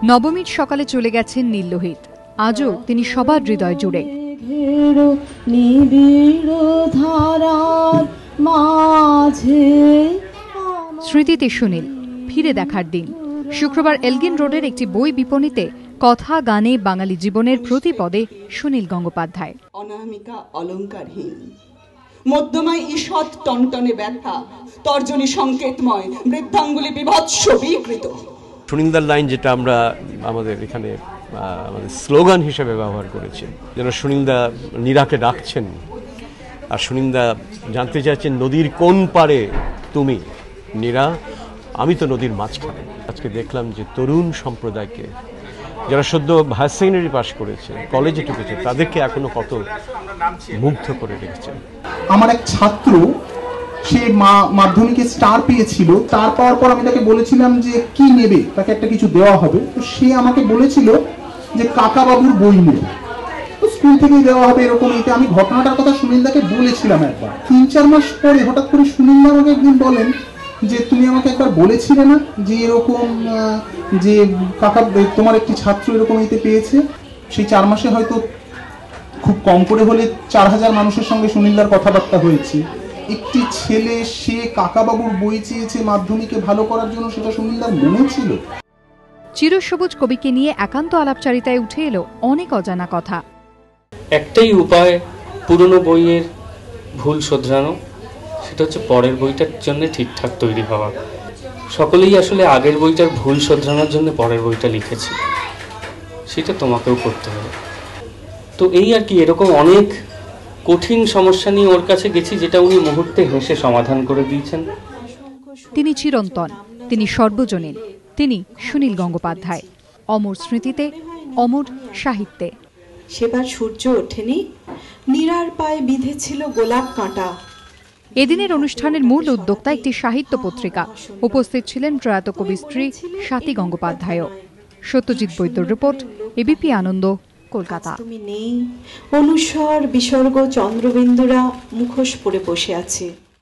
নবমীর সকালে চলে গেছেন নীললোহিত। আজও তিনি সবার হৃদয় জুড়ে। স্মৃতিতে সুনীল, ফিরে দেখার দিন। শুক্রবার এলগিন রোডের একটি বই বিপণীতে কথা গানে বাঙালি জীবনের প্রতিপদে সুনীল গঙ্গোপাধ্যায়। অনামিকা অলঙ্কারহীন, মধ্যমায় ঈষৎ টনটনে ব্যথা, তর্জনী সংকেতময়, বৃদ্ধাঙ্গুলি বিভৎস বিকৃত। সুনীলদার লাইন যেটা আমরা আমাদের এখানে আমাদের স্লোগান হিসেবে ব্যবহার করেছি, যেন সুনীলদা নীরাকে ডাকছেন আর সুনীলদা জানতে চাইছেন নদীর কোন পারে তুমি নীরা, আমি তো নদীর মাঝখানে। আজকে দেখলাম যে তরুণ সম্প্রদায়কে, যারা সদ্য হায়ার সেকেন্ডারি পাস করেছে, কলেজে ঢুকেছে, তাদেরকে এখনো কত মুগ্ধ করে রেখেছে। আমার এক ছাত্র, সে মাধ্যমিকে স্টার পেয়েছিল। স্টার পাওয়ার পর আমি তাকে বলেছিলাম যে কি নেবে, তাকে একটা কিছু দেওয়া হবে। তো সে আমাকে বলেছিল যে কাকা বাবুর বই নেবে, তো স্কুল থেকেই দেওয়া হবে এরকম। এতে আমি ঘটনাটার কথা সুনীলদাকে বলেছিলাম একবার। 3-4 মাস পরে হঠাৎ করে সুনীলদা আমাকে একদিন বলেন যে তুমি আমাকে একবার বলেছিলে না যে এরকম যে কাকা তোমার একটি ছাত্র এরকম এতে পেয়েছে। সেই 4 মাসে হয়তো খুব কম করে হলে 4000 মানুষের সঙ্গে সুনীলদার কথাবার্তা হয়েছে। একটি ছেলে সে কাকাবাবুর বই চেয়েছে মাধ্যমিকে ভালো করার জন্য, সেটা সুনীলদার মনে ছিল। চিরসবুজ কবিকে নিয়ে একান্ত আলাপচারিতায় উঠে এলো অনেক অজানা কথা। একটাই উপায় পুরনো বইয়ের ভুল শোধরানো, সেটা হচ্ছে পরের বইটার জন্য ঠিকঠাক তৈরি হওয়া। সকলেই আসলে আগের বইটার ভুল শোধরানোর জন্য পরের বইটা লিখেছি, সেটা তোমাকেও করতে হবে। তো এই আর কি, এরকম অনেক কঠিন সমস্যা নিয়ে ওর কাছে গেছি, যেটা উনি মুহূর্তে হেসে সমাধান করে দিয়েছেন। তিনি চিরন্তন, তিনি সর্বজনীন, তিনি সুনীল গঙ্গোপাধ্যায়। অমর স্মৃতিতে, অমর সাহিত্যে। সেবার সূর্য ওঠেনি, নীরার পায়ে বিঁধেছিল গোলাপ কাঁটা। এদিনের অনুষ্ঠানের মূল উদ্যোক্তা একটি সাহিত্য পত্রিকা। উপস্থিত ছিলেন প্রয়াত কবি স্ত্রী স্বাতী গঙ্গোপাধ্যায়ও। সত্যজিৎ বৈদ্যর রিপোর্ট, এবিপি আনন্দ, কলকাতা। তুমি নেই, অনুস্বর বিসর্গ চন্দ্রবিন্দুরা মুখোশ পরে বসে আছে।